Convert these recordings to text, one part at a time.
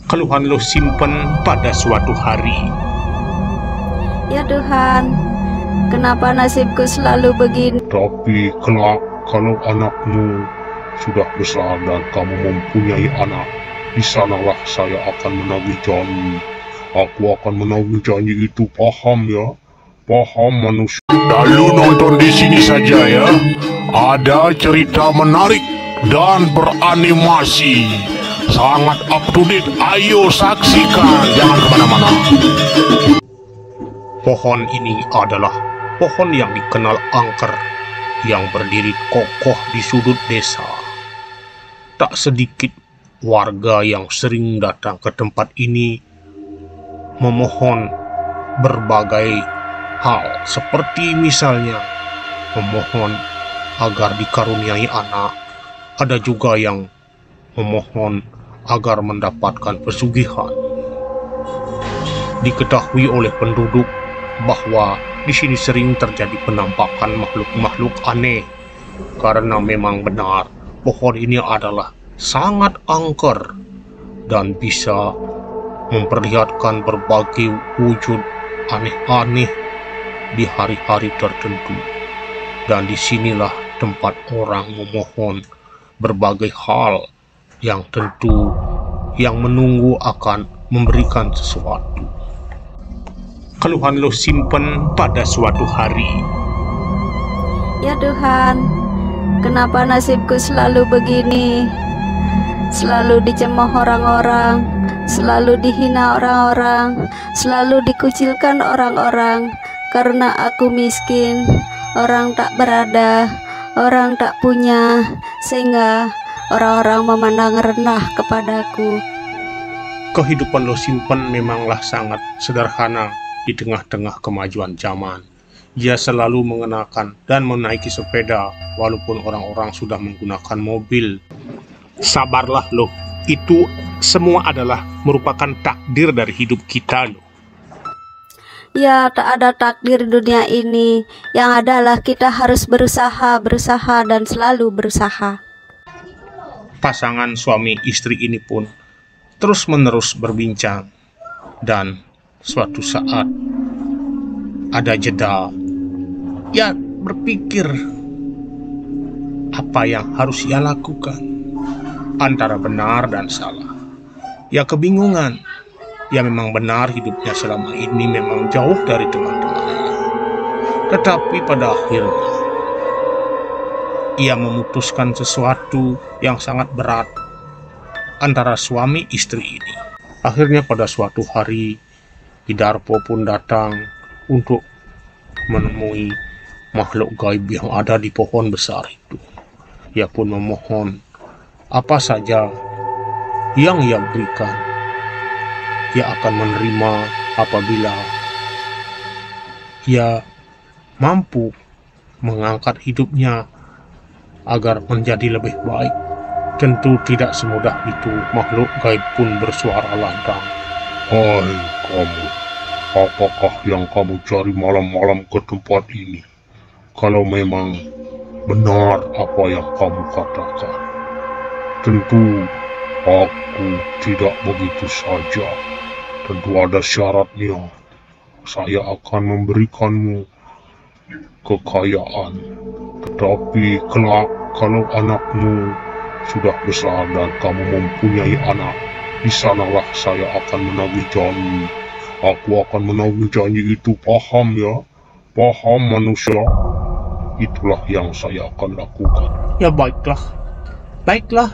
keluhan lo simpen pada suatu hari. Ya Tuhan, kenapa nasibku selalu begini? Tapi kelak kalau anakmu sudah besar dan kamu mempunyai anak, di sanalah saya akan menagih janji. Aku akan menagih janji itu, paham ya? Paham manusia? Lalu nonton di sini saja ya. Ada cerita menarik dan beranimasi. Sangat up to date. Ayo saksikan, jangan kemana-mana. Pohon ini adalah pohon yang dikenal angker, yang berdiri kokoh di sudut desa. Tak sedikit warga yang sering datang ke tempat ini memohon berbagai hal, seperti misalnya memohon agar dikaruniai anak. Ada juga yang memohon agar mendapatkan pesugihan. Diketahui oleh penduduk bahwa di sini sering terjadi penampakan makhluk-makhluk aneh, karena memang benar pohon ini adalah sangat angker dan bisa memperlihatkan berbagai wujud aneh-aneh di hari-hari tertentu. Dan disinilah tempat orang memohon berbagai hal yang tentu yang menunggu akan memberikan sesuatu. Keluhan lo simpen pada suatu hari. Ya Tuhan, kenapa nasibku selalu begini? Selalu dicemooh orang-orang, selalu dihina orang-orang, selalu dikucilkan orang-orang, karena aku miskin, orang tak berada, orang tak punya, sehingga orang-orang memandang rendah kepadaku. Kehidupan lo simpen memanglah sangat sederhana di tengah-tengah kemajuan zaman. Ia selalu mengenakan dan menaiki sepeda walaupun orang-orang sudah menggunakan mobil. Sabarlah lo, itu semua adalah merupakan takdir dari hidup kita lo. Ya, tak ada takdir dunia ini. Yang adalah kita harus berusaha dan selalu berusaha. Pasangan suami istri ini pun terus-menerus berbincang, dan suatu saat ada jeda. Ia berpikir apa yang harus ia lakukan, antara benar dan salah. Ia kebingungan. Ya memang benar hidupnya selama ini memang jauh dari teman-temannya. Tetapi pada akhirnya ia memutuskan sesuatu yang sangat berat antara suami istri ini. Akhirnya pada suatu hari Hidarpo pun datang untuk menemui makhluk gaib yang ada di pohon besar itu. Ia pun memohon apa saja yang ia berikan, ia akan menerima apabila ia mampu mengangkat hidupnya agar menjadi lebih baik. Tentu tidak semudah itu. Makhluk gaib pun bersuara lantang. Hai kamu, apakah yang kamu cari malam-malam ke tempat ini? Kalau memang benar apa yang kamu katakan, tentu aku tidak begitu saja. Tentu ada syaratnya. Saya akan memberikanmu kekayaan. Tetapi kelak kalau anakmu sudah besar dan kamu mempunyai anak, di sanalah saya akan menagih janji. Aku akan menagih janji itu, paham ya? Paham manusia? Itulah yang saya akan lakukan. Ya baiklah, baiklah.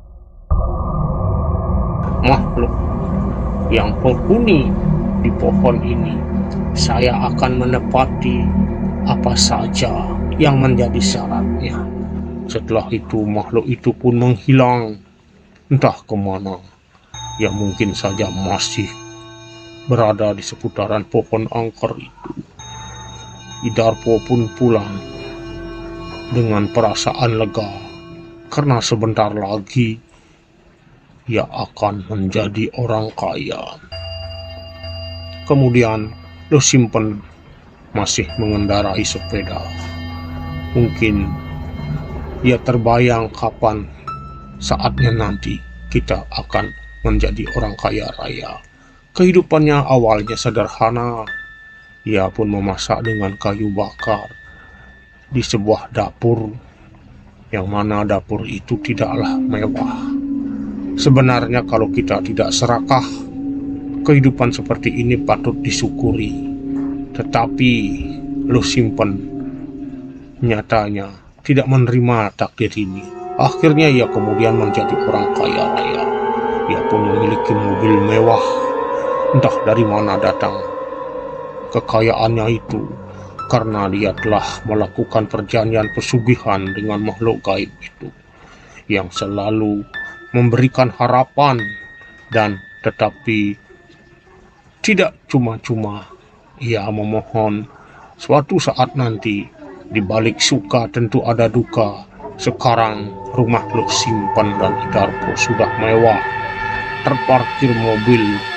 Makhluk yang penghuni di pohon ini, saya akan menepati apa saja yang menjadi syaratnya. Setelah itu makhluk itu pun menghilang, entah kemana. Ya mungkin saja masih berada di seputaran pohon angker itu. Hidarpo pun pulang dengan perasaan lega, karena sebentar lagi ia akan menjadi orang kaya. Kemudian Lo Simpen masih mengendarai sepeda. Mungkin ia terbayang kapan saatnya nanti kita akan menjadi orang kaya raya. Kehidupannya awalnya sederhana. Ia pun memasak dengan kayu bakar di sebuah dapur, yang mana dapur itu tidaklah mewah. Sebenarnya kalau kita tidak serakah, kehidupan seperti ini patut disyukuri. Tetapi lu simpen, nyatanya tidak menerima takdir ini. Akhirnya ia kemudian menjadi orang kaya raya. Ia pun memiliki mobil mewah. Entah dari mana datang kekayaannya itu, karena dia telah melakukan perjanjian pesugihan dengan makhluk gaib itu, yang selalu memberikan harapan, dan tetapi tidak cuma-cuma ia memohon suatu saat nanti di balik suka tentu ada duka. Sekarang rumah lu simpan dan Idarpo sudah mewah, terparkir mobil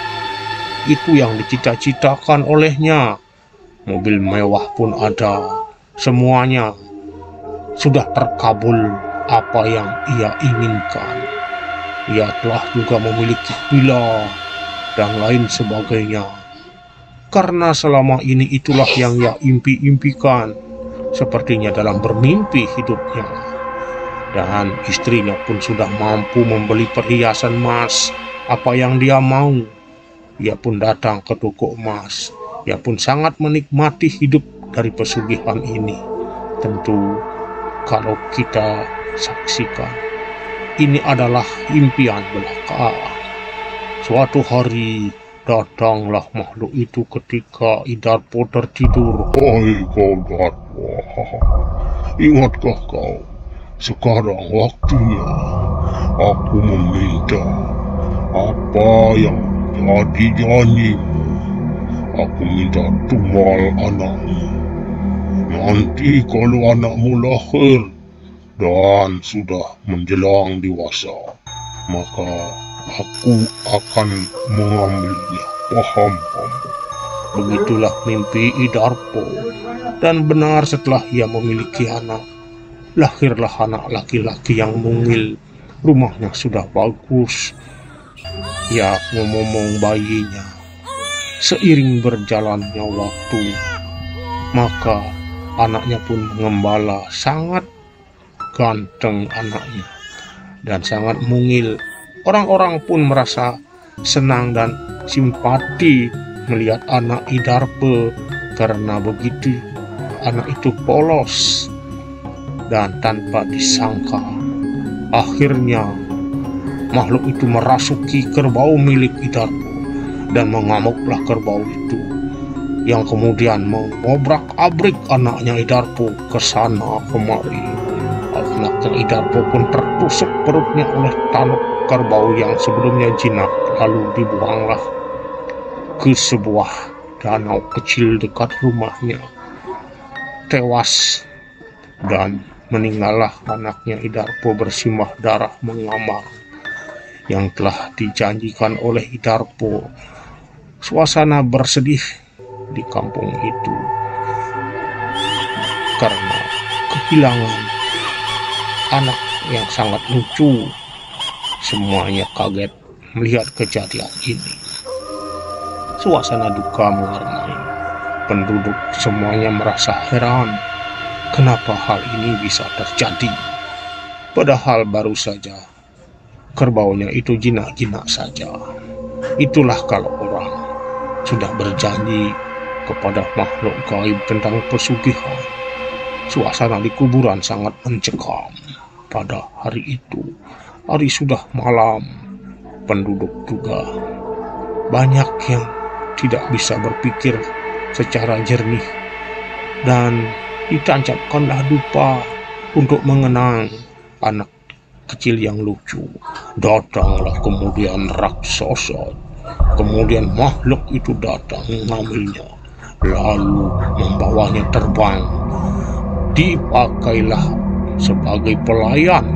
itu yang dicita-citakan olehnya. Mobil mewah pun ada, semuanya sudah terkabul apa yang ia inginkan. Ia telah juga memiliki villa dan lain sebagainya, karena selama ini itulah yang ia impi-impikan. Sepertinya dalam bermimpi hidupnya. Dan istrinya pun sudah mampu membeli perhiasan emas apa yang dia mau. Ia pun datang ke toko emas. Ia pun sangat menikmati hidup dari pesugihan ini. Tentu kalau kita saksikan, ini adalah impian belaka. Suatu hari datanglah makhluk itu ketika Idarpo tertidur. Hai kau Darpo, ingatkah kau? Sekarang waktunya aku meminta apa yang jadi janjimu. Aku minta tumbal anakmu. Nanti kalau anakmu lahir dan sudah menjelang dewasa, maka aku akan mengambilnya. Paham kamu? Begitulah mimpi Idarpo. Dan benar, setelah ia memiliki anak, lahirlah anak laki-laki yang mungil. Rumahnya sudah bagus. Ia memomong bayinya. Seiring berjalannya waktu, maka anaknya pun mengembala. Sangat ganteng anaknya dan sangat mungil. Orang-orang pun merasa senang dan simpati melihat anak Idarpo, karena begitu anak itu polos. Dan tanpa disangka, akhirnya makhluk itu merasuki kerbau milik Idarpo dan mengamuklah kerbau itu, yang kemudian mengobrak-abrik anaknya Idarpo ke sana kemari. Anaknya Idarpo pun tertusuk perutnya oleh tanuk kerbau yang sebelumnya jinak, lalu dibuanglah ke sebuah danau kecil dekat rumahnya. Tewas dan meninggallah anaknya Idarpo bersimbah darah mengamar yang telah dijanjikan oleh Idarpo. Suasana bersedih di kampung itu karena kehilangan anak yang sangat lucu. Semuanya kaget melihat kejadian ini. Suasana duka mewarnai penduduk. Semuanya merasa heran, kenapa hal ini bisa terjadi, padahal baru saja kerbaunya itu jinak-jinak saja. Itulah kalau orang sudah berjanji kepada makhluk gaib tentang pesugihan. Suasana di kuburan sangat mencekam. Pada hari itu, hari sudah malam, penduduk juga banyak yang tidak bisa berpikir secara jernih, dan ditancapkanlah dupa untuk mengenang anak kecil yang lucu. Datanglah kemudian raksasa, kemudian makhluk itu datang mengambilnya, lalu membawanya terbang. Dipakailah sebagai pelayan